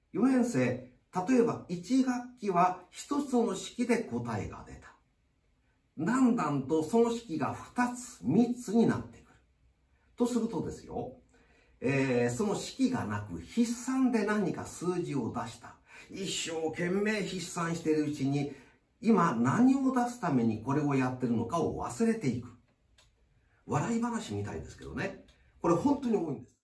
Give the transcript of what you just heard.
4年生、例えば1学期は1つの式で答えが出た。だんだんとその式が2つ、3つになってくる。とするとですよ、その式がなく筆算で何か数字を出した。一生懸命筆算しているうちに、今何を出すためにこれをやってるのかを忘れていく。笑い話みたいですけどね。これ本当に多いんです。